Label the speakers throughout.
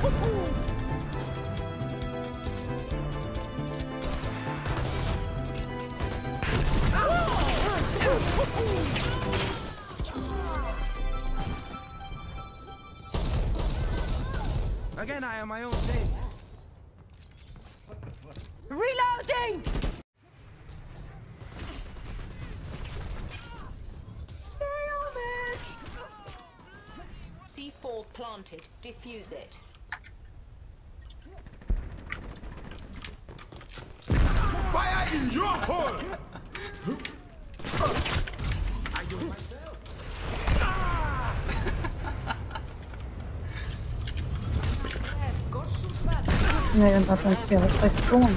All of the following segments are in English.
Speaker 1: Again, I am my own savior.
Speaker 2: Reloading!
Speaker 3: C4 planted. Defuse it.
Speaker 1: Fire in your hole! I do it myself.
Speaker 4: Nie wiem, na ten śpiewać, to jest tłum.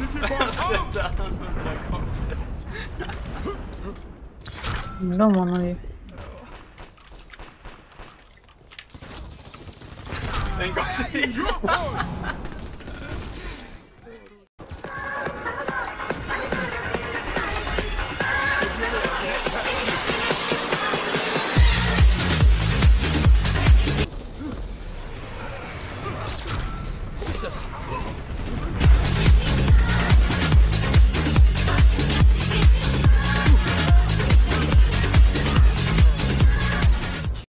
Speaker 4: Domo, no i...
Speaker 1: Jesus.